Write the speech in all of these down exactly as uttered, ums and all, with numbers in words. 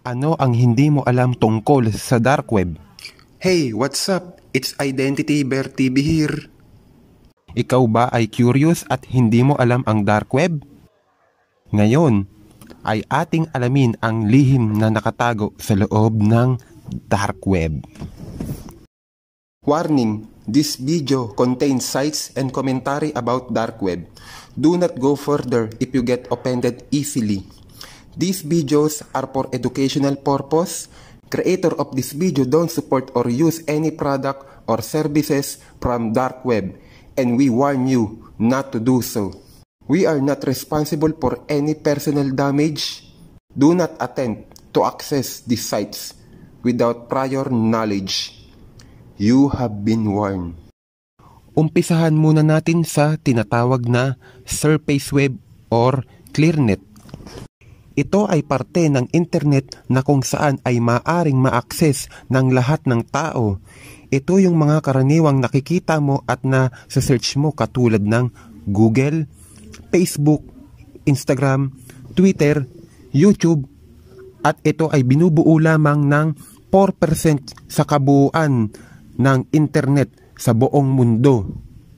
Ano ang hindi mo alam tungkol sa dark web? Hey, what's up? It's Identity Bear T V here. Ikaw ba ay curious at hindi mo alam ang dark web? Ngayon ay ating alamin ang lihim na nakatago sa loob ng dark web. Warning, this video contains sites and commentary about dark web. Do not go further if you get offended easily. These videos are for educational purpose. Creator of this video don't support or use any product or services from dark web, and we warn you not to do so. We are not responsible for any personal damage. Do not attempt to access these sites without prior knowledge. You have been warned. Umpisahan muna natin sa tinatawag na surface web or clearnet. Ito ay parte ng internet na kung saan ay maaring ma-access ng lahat ng tao. Ito yung mga karaniwang nakikita mo at na sa search mo katulad ng Google, Facebook, Instagram, Twitter, YouTube, at ito ay binubuo lamang ng four percent sa kabuuan ng internet sa buong mundo.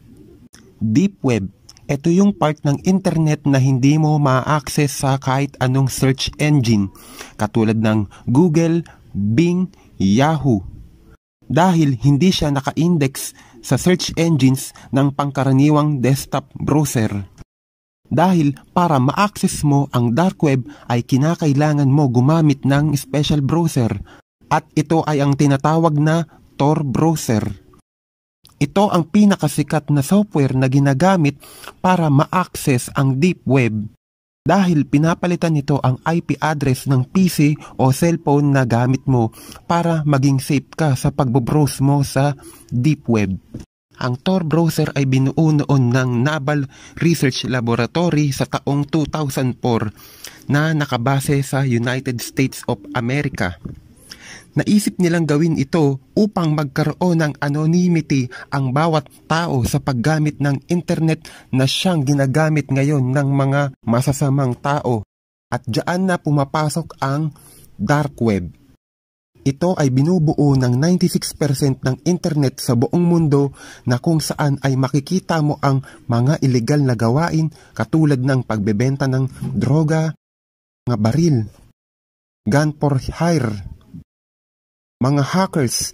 Deep web. Ito yung part ng internet na hindi mo ma-access sa kahit anong search engine katulad ng Google, Bing, Yahoo. Dahil hindi siya naka-index sa search engines ng pangkaraniwang desktop browser. Dahil para ma-access mo ang dark web ay kinakailangan mo gumamit ng special browser at ito ay ang tinatawag na Tor browser. Ito ang pinakasikat na software na ginagamit para ma-access ang deep web dahil pinapalitan nito ang I P address ng P C o cellphone na gamit mo para maging safe ka sa pagbo-browse mo sa deep web. Ang Tor browser ay binuo noon ng Naval Research Laboratory sa taong two thousand four na nakabase sa United States of America. Naisip nilang gawin ito upang magkaroon ng anonymity ang bawat tao sa paggamit ng internet na siyang ginagamit ngayon ng mga masasamang tao. At diyan na pumapasok ang dark web. Ito ay binubuo ng ninety-six percent ng internet sa buong mundo na kung saan ay makikita mo ang mga illegal na gawain katulad ng pagbebenta ng droga, mga baril, gun for hire, mga hackers,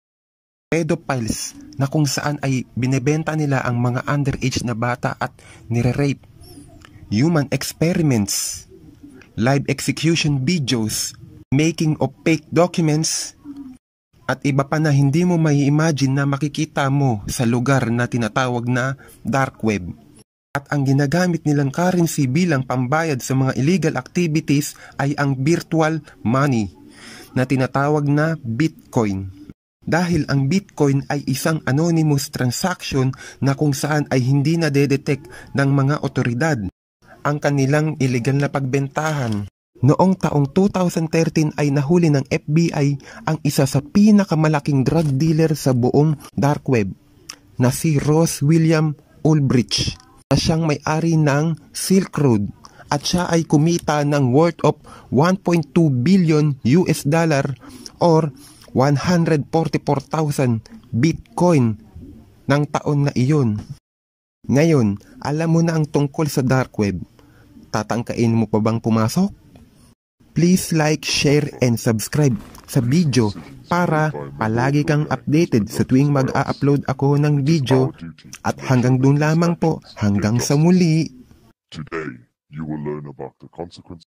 pedophiles na kung saan ay binebenta nila ang mga underage na bata at nire-rape, human experiments, live execution videos, making of fake documents, at iba pa na hindi mo mai-imagine na makikita mo sa lugar na tinatawag na dark web. At ang ginagamit nilang currency bilang pambayad sa mga illegal activities ay ang virtual money na tinatawag na Bitcoin. Dahil ang Bitcoin ay isang anonymous transaction na kung saan ay hindi na-detect ng mga otoridad ang kanilang illegal na pagbentahan. Noong taong two thousand thirteen ay nahuli ng F B I ang isa sa pinakamalaking drug dealer sa buong dark web na si Ross William Ulbricht na siyang may-ari ng Silk Road. At siya ay kumita ng worth of one point two billion U S dollar or one hundred forty-four thousand Bitcoin ng taon na iyon. Ngayon, alam mo na ang tungkol sa dark web. Tatangkain mo pa bang pumasok? Please like, share, and subscribe sa video para palagi kang updated sa tuwing mag-a-upload ako ng video. At hanggang dun lamang po, hanggang sa muli. Today, you will learn about the consequences